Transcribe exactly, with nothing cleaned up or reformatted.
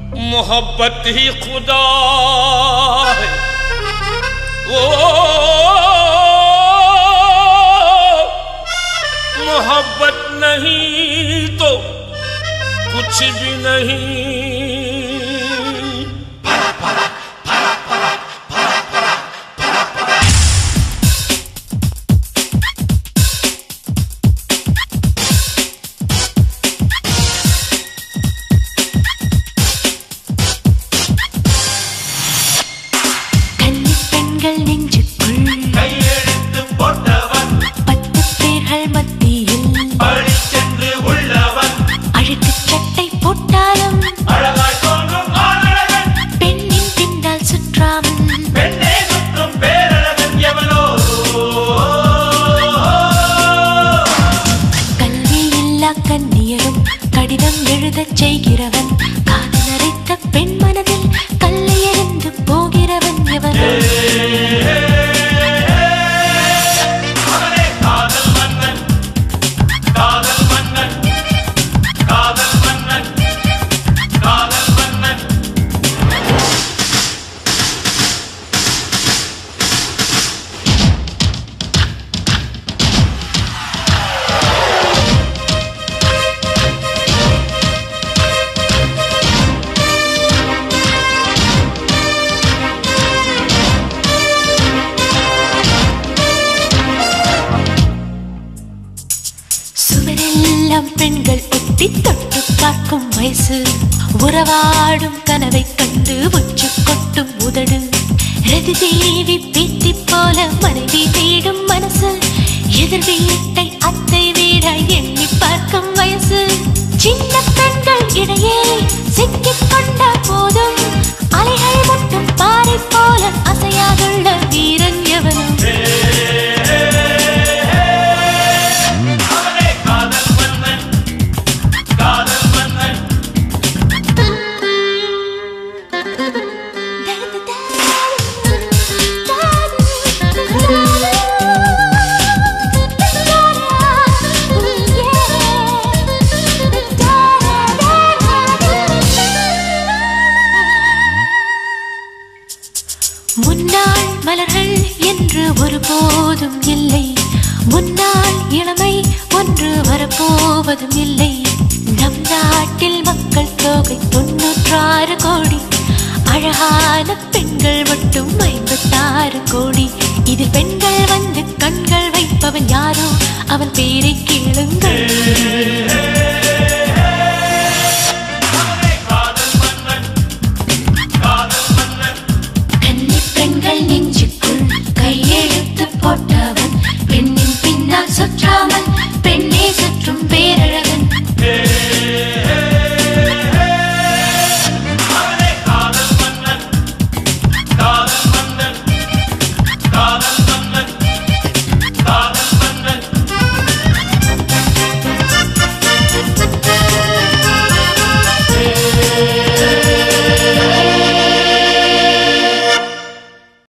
मोहब्बत ही खुदा है। ओ मोहब्बत नहीं तो कुछ भी नहीं। பெண்கள் எட்டி தொட்டு பார்க்கும் வயசு, உறவாடும் கனவை கண்டு உச்சு கொட்டும் உதடு, ரதி தேவி பேத்தி போல மனைவி தேடும் மனசு, எதிர் வீட்டை அத்தை வீடாய் எண்ணி பார்க்கும் வயசு. சின்ன பெண்கள் இடையே சிக்கிக் கொண்ட போதும் அலைகள் மட்டும் பாறை போல அசையாதுள்ள வீரன் எவனும். முன்னாள் மலர்கள் என்று ஒருபோதும் இல்லை, முன்னாள் இளமை ஒன்று வரப்போவதும் இல்லை. நம் நாட்டில் மக்கள் தொகை தொன்னூற்றாறு கோடி, அழகான பெண்கள் மட்டும் ஐம்பத்தாறு கோடி. இது பெண்கள் வந்து கண்கள் வைப்பவன் யாரோ அவன் பேரை கேளுங்கள்.